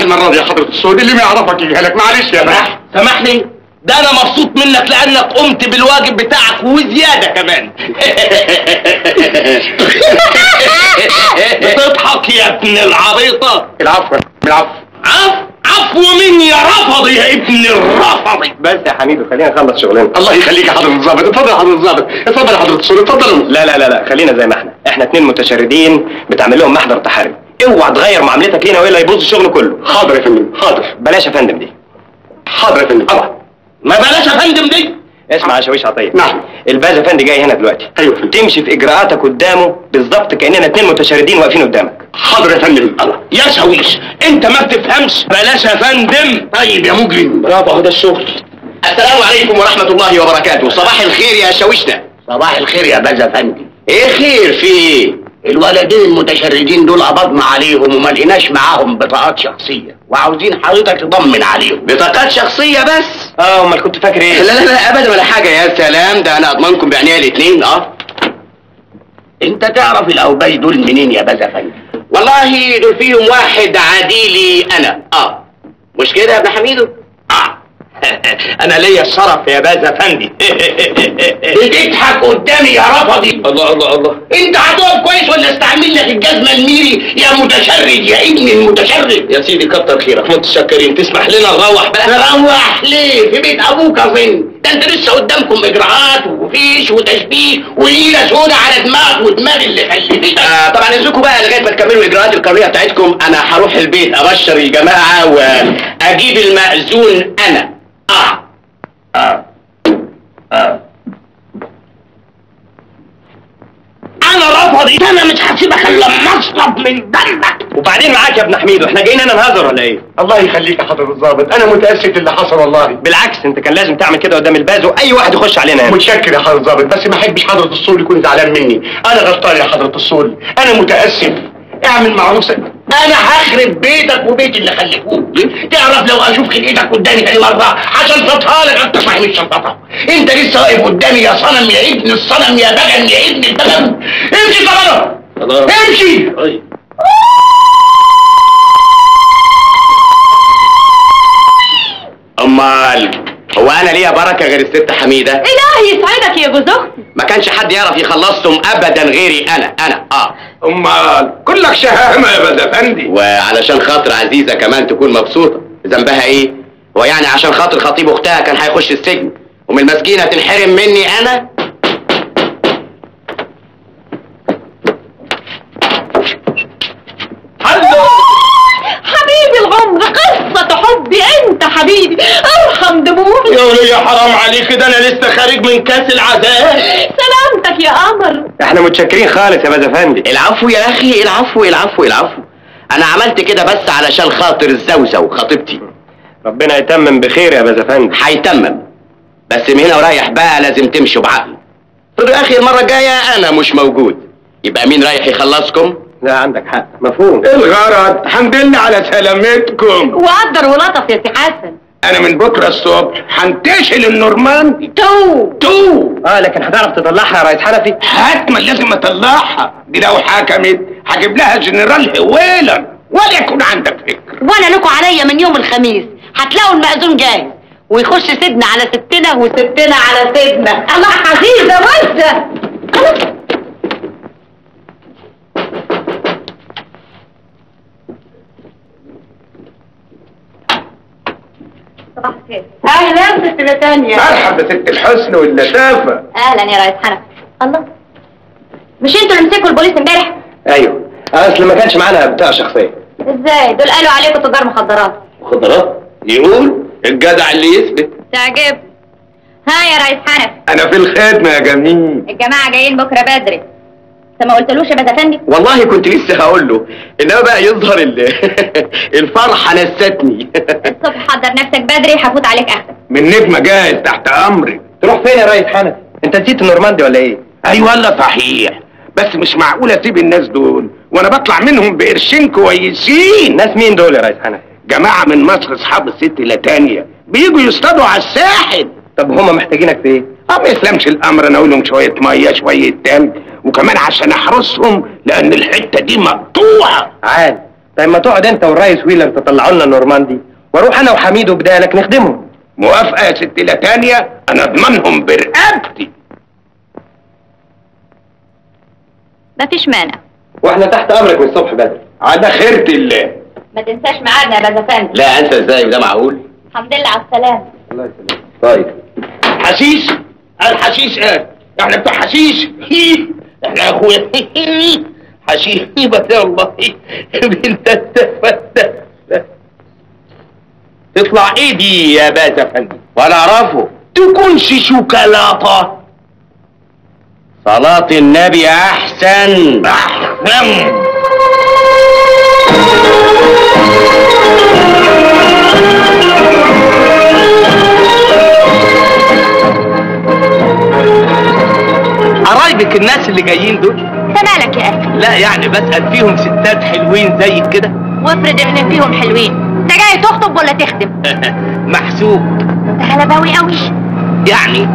المره دي يا حضره السود، اللي ما يعرفك يجهلك. معلش يا باشا. سامحني، ده انا مبسوط منك لانك قمت بالواجب بتاعك وزياده كمان. بتضحك يا ابن العبيطه. العفو العفو. عفو مني يا رفضي يا ابن الرفضي. بس يا حميدو خلينا نخلص شغلنا. الله يخليك يا حضره الظابط. اتفضل يا حضره الظابط، اتفضل يا حضره السود، اتفضل. لا خلينا زي ما احنا 2 متشردين بتعمل لهم محضر تحري. اوعى تغير معاملتك لينا والا يبوظ الشغل كله. حاضر يا فندم، حاضر. بلاش يا فندم دي. حاضر يا فندم. ما بلاش يا فندم دي. اسمع يا شاويش عطيه. نعم. الباز افندي جاي هنا دلوقتي. ايوه فندم. تمشي في اجراءاتك قدامه بالظبط كاننا 2 متشردين واقفين قدامك. حاضر يا فندم. الله يا شاويش، انت ما بتفهمش. بلاش يا فندم. طيب يا مجرم. برافو، هذا الشغل. السلام عليكم ورحمة الله وبركاته. صباح الخير يا شاوشنا. صباح الخير يا باز افندي. ايه خير في ايه؟ الولدين المتشردين دول قبضنا عليهم وما لقيناش معاهم بطاقات شخصية، وعاوزين حضرتك تطمن عليهم. بطاقات شخصية بس؟ امال كنت فاكر ايه؟ لا ابدا ولا حاجة. يا سلام، ده انا اضمنكم بعينيا الاتنين. انت تعرف الاوباش دول منين يا باز افندي؟ والله دول فيهم واحد عديلي انا. مش كده يا ابن حميدو؟ انا ليا الشرف يا باز افندي. بتضحك قدامي يا رفضي. الله الله الله. انت هتقف كويس ولا استعمل لك الجزمه الميري يا متشرد يا ابن المتشرد؟ يا سيدي كتر خيرك، متشكرين. تسمح لنا نروح بقى؟ نروح ليه؟ في بيت ابوك اظن. ده انت لسه قدامكم اجراءات وفيش وتشبيه وليله سودا على دماغك ودماغ اللي خلفتك. طبعا اذنكم بقى لغايه ما تكملوا الاجراءات القانونيه بتاعتكم. انا هروح البيت ابشر الجماعه واجيب المأذون انا. انا رفضي، انا مش هسيبك الا لما اشرب من دمك. وبعدين معاك يا ابن حميدو، احنا جايين هنا نهزر ولا ايه؟ الله يخليك يا حضره الظابط، انا متاسف اللي حصل والله. بالعكس، انت كان لازم تعمل كده قدام الباز واي واحد يخش علينا هنا. متشكر يا حضره الظابط، بس ما احبش حضره الصول يكون زعلان مني. انا غلطان يا حضره الصول، انا متاسف. اعمل معروف. انا هخرب بيتك وبيت اللي خلفوك. تعرف لو اشوف خلقتك قدامي تاني مره هشلططها لك. انت صاحب الشلططه، انت لسه واقف قدامي يا صنم يا ابن الصنم يا بغل يا ابن البغل. امشي طبعا، امشي. امال هو انا ليا بركه غير الست حميده؟ الهي يسعدك يا جوز اختي. ما كانش حد يعرف يخلصهم ابدا غيري انا. امال كلك شهامه يا باز افندي. وعلشان خاطر عزيزه كمان تكون مبسوطه. ذنبها ايه؟ هو يعني عشان خاطر خطيب اختها كان هيخش السجن ومن المسكينه تنحرم مني انا؟ حبيبي العمر، قصة حبي انت حبيبي، ارحم دموعي. يا ولية حرام عليك، ده انا لسه خارج من كاس العذاب. سلامتك يا قمر. احنا متشكرين خالص يا باز افندي. العفو يا اخي، العفو العفو العفو. انا عملت كده بس علشان خاطر الزوزة وخطيبتي. ربنا يتمم بخير يا باز افندي. هيتمم، بس من هنا ورايح بقى لازم تمشوا بعقل. طب يا اخي المره الجايه انا مش موجود، يبقى مين رايح يخلصكم؟ لا عندك حق، مفهوم. الغرض الحمد لله على سلامتكم. وقدر ولطف يا سي حسن. انا من بكره الصبح هنتشل النورمان تو. لكن هتعرف تطلعها يا ريس حنفي؟ حتما لازم اطلعها دي. لو حكمت هجيب لها جنرال هويلر ولا يكون عندك فكر. وانا لكم عليا من يوم الخميس هتلاقوا المأذون جاهز ويخش سيدنا على ستنا وستنا على سيدنا. الله عزيزه وزه. صباح الخير. اهلا ست لتانيا. مرحبا ست الحسن واللطافه. اهلا يا ريس حنفي. الله، مش انتوا اللي مسكوا البوليس امبارح؟ ايوه، اصل ما كانش معانا بتاع شخصيه. ازاي؟ دول قالوا عليكم تجار مخدرات. مخدرات؟ يقول الجدع اللي يثبت. تعجب. ها يا ريس حنفي، انا في الخدمه يا جميل. الجماعه جايين بكره بدري. انت ما قلتلوش يا باز افندي؟ والله كنت لسه هقول له، انما بقى يظهر الفرحه نستني. الصبح حضر نفسك بدري، هفوت عليك اخدك. من نجمه جاهز تحت امرك. تروح فين يا ريس حنفي؟ انت نسيت النورماندي ولا ايه؟ ايوه والله صحيح، بس مش معقول اسيب الناس دول وانا بطلع منهم بقرشين كويسين. ناس مين دول يا ريس حنفي؟ جماعه من مصر اصحاب الست لتانيا بيجوا يصطادوا على الساحل. طب هما محتاجينك في ايه؟ ما يسلمش الامر، انا اقول لهم شويه ميه شويه تلج، وكمان عشان احرسهم لان الحته دي مقطوعه. عال، طيب ما تقعد انت والريس ويلر تطلعوا لنا نورماندي، واروح انا وحميد وبدالك نخدمهم. موافقه يا ست لتانيا، انا اضمنهم برقبتي. مفيش مانع. واحنا تحت امرك من الصبح بدري. على خيرة الله. ما تنساش ميعادنا يا باز افندي. لا انسى ازاي وده معقول؟ الحمد لله على السلامه. الله يسلمك. طيب حشيش؟ الحشيش قال احنا بتوع حشيش. احنا يا اخويا حشيش بس والله بنت التفتة. تطلع ايه دي يا باز افندي؟ ولا اعرفه. تكونش شوكولاتة؟ صلاة النبي احسن. احسن. قرايبك الناس اللي جايين دول؟ انت مالك يا اخي؟ لا يعني بسأل فيهم ستات حلوين زيك كده؟ وافرض ان فيهم حلوين، انت جاي تخطب ولا تخدم؟ محسوب. انت غلباوي قوي يعني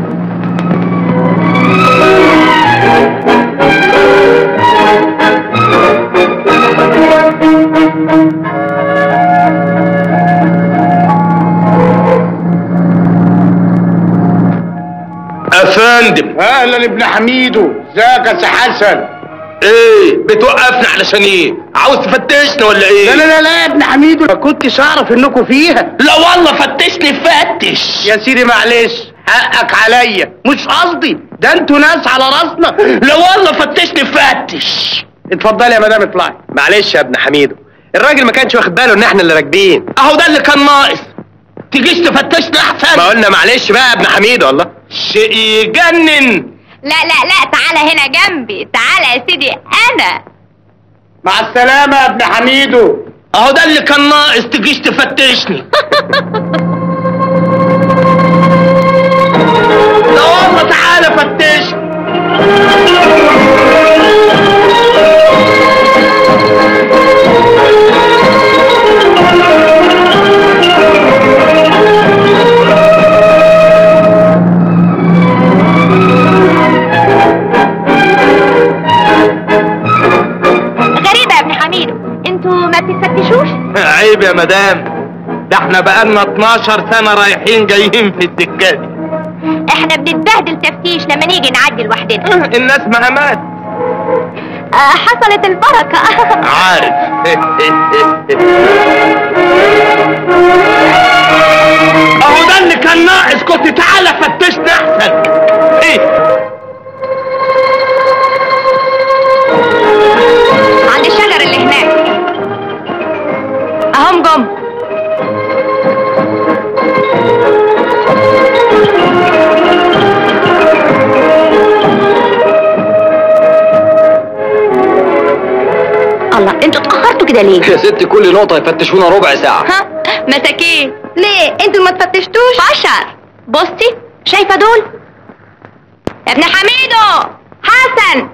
افندم. اهلا ابن حميدو، ازيك يا سي حسن؟ ايه بتوقفنا علشان ايه؟ عاوز تفتشنا ولا ايه؟ لا لا لا لا يا ابن حميدو، ما كنتش اعرف انكم فيها. لا والله فتشني فتش. يا سيدي معلش، حقك عليا، مش قصدي، ده انتوا ناس على راسنا. لا والله فتشني فتش. اتفضلي يا مدام اطلعي. معلش يا ابن حميدو، الراجل ما كانش واخد باله ان احنا اللي راكبين. اهو ده اللي كان ناقص. تجيش تفتشنا احسن. ما قلنا معلش بقى يا ابن حميدو. والله شيء يجنن. لا لا لا، تعالى هنا جنبي، تعالى يا سيدي انا. مع السلامة يا ابن حميدو. اهو ده اللي كان ناقص، تجيش تفتشني. لا والله تعالى فتشني. غريبة يا ابن حميدو، انتوا ما بتتفتشوش؟ عيب يا مدام، ده احنا بقالنا 12 سنة رايحين جايين في السكة دي. احنا بنتبهدل تفتيش لما نيجي نعدي لوحدنا. الناس مهمات. حصلت البركة. عارف. اهو ده اللي كان ناقص، كنت تعالى فتشنا احسن. ايه عند الشجر اللي هناك اهم جم. الله، انتوا اتأخرتوا كده ليه؟ يا ست كل نقطة يفتشونا ربع ساعة. ها؟ مساكين ليه؟ انتوا ما تفتشتوش؟ بشر. بصي شايفة دول؟ يا ابن حميدو، حسن.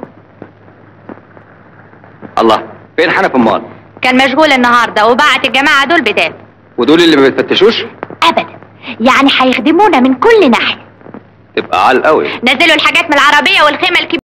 الله، فين حنف امال؟ كان مشغول النهارده وبعت الجماعة دول بدال. ودول اللي ما بيتفتشوش؟ ابدا، يعني هيخدمونا من كل ناحية. تبقى عال قوي. نزلوا الحاجات من العربية والخيمة الكبيرة